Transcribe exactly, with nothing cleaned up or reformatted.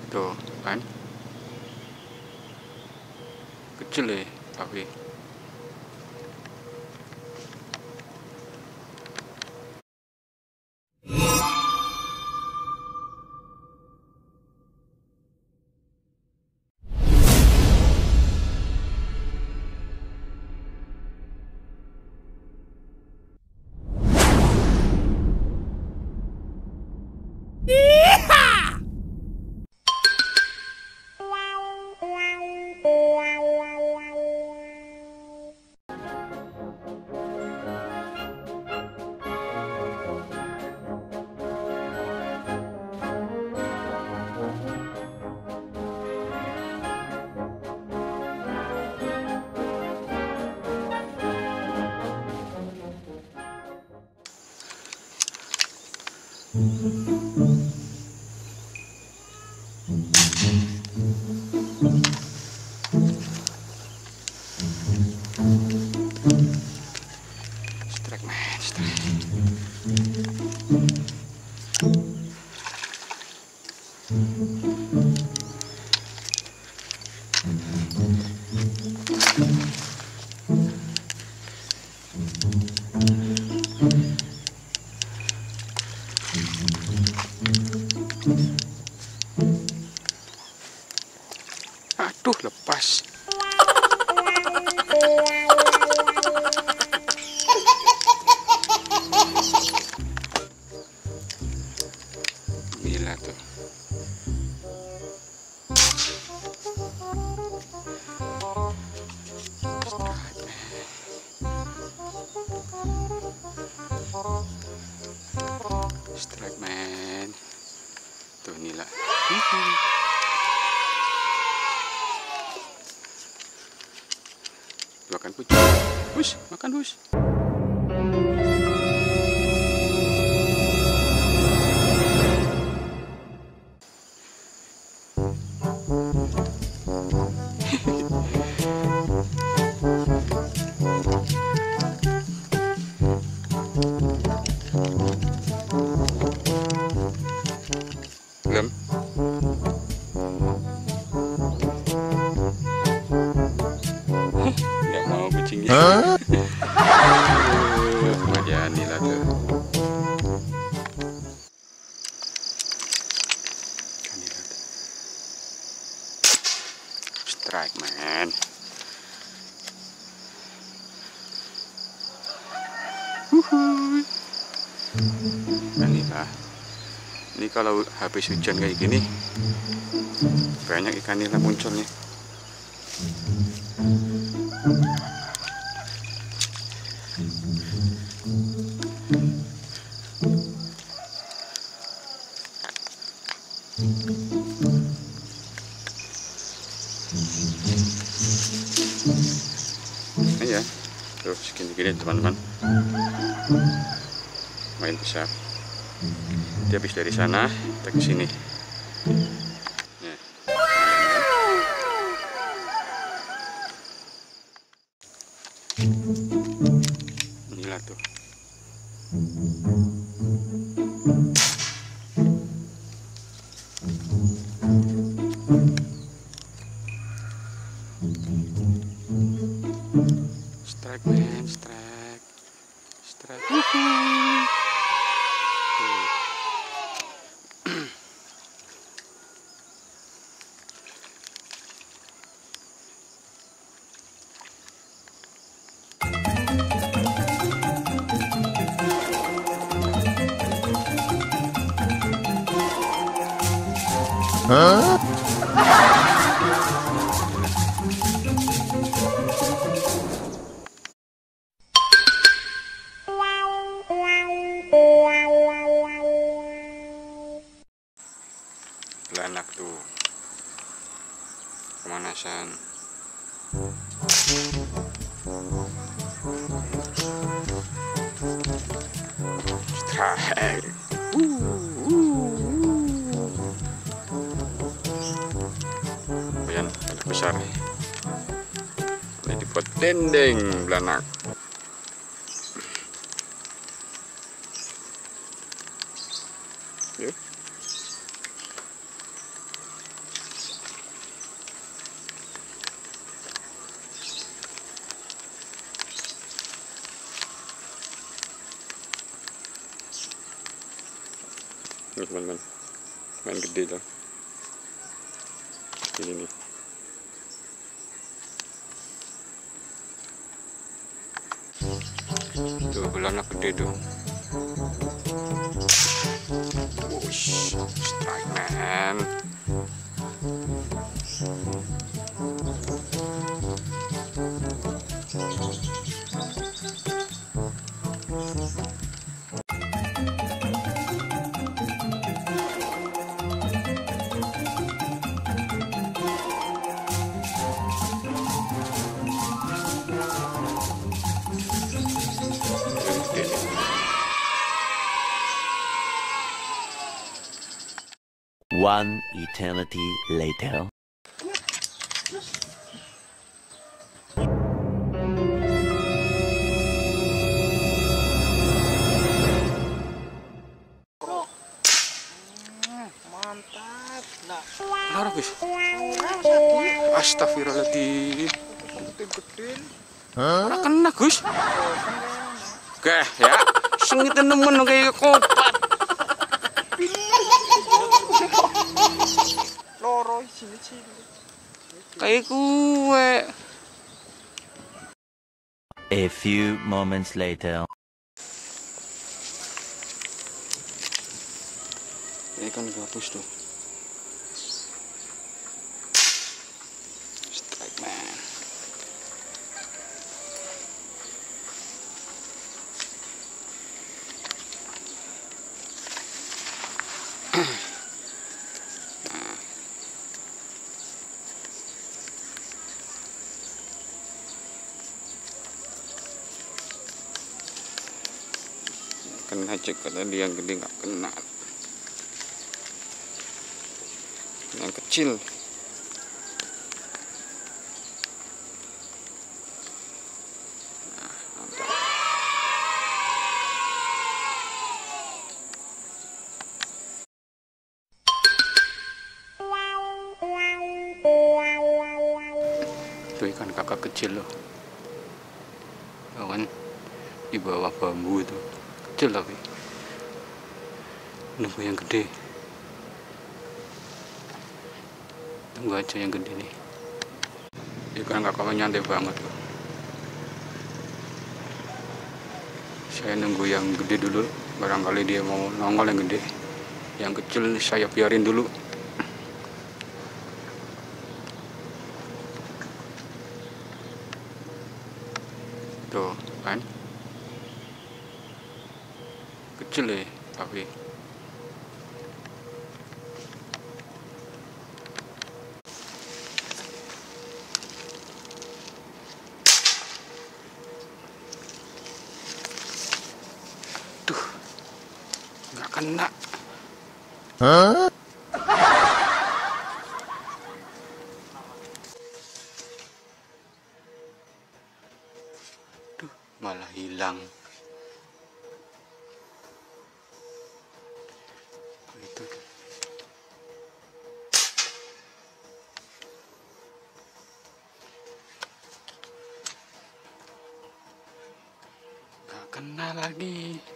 Tuh kan kecil ya tapi strike man, strike. Aduh, lepas. Gila tuh. Strike man. Tuh Nila. Makan kucing. Hush, makan hush. Belum. Nggak mau kucingnya. Kemudian Nila tuh. Nila tuh. Strike man. Uhuy. Nah, Nila. Ini kalau habis hujan kayak gini banyak ikan nila munculnya. Nah ya, tuh segini-gini teman-teman, main besar. Dia habis dari sana kita ke sini. Nah, inilah tuh. Strike man, strike, strike. Uhuh. Hah? Belanak tuh pemanasan. Strike. Lumayan banyak besar nih. Ini dibuat dendeng belanak. Yuk. teman-teman, main gede tuh. Ini nih. Tuh belanak gede tuh. Wush, strike man. One eternity later. Mantap. Nah, Lara guys. Astagfirullahaladzim. gede-gede. Ora kena Gus. Oke ya. Sing itu nemen kayak kopat. Loro sini-sini. Kayak kue. A few moments later. Ini kan gabus tuh. Strike man. Kena cek kata dia yang gede nggak kena. Yang kecil. Nah, mantap. Itu ikan kakak kecil loh. Tuh kan di bawah bambu itu. Kecil tapi nunggu yang gede, tunggu aja yang gede nih. Ikan kakaknya nyantai banget loh. Saya nunggu yang gede dulu, barangkali dia mau nongol yang gede. Yang kecil saya biarin dulu. Tuh kan kecil ya tapi tuh nggak kena. Huh? Tuh malah hilang. Itu nggak kena lagi.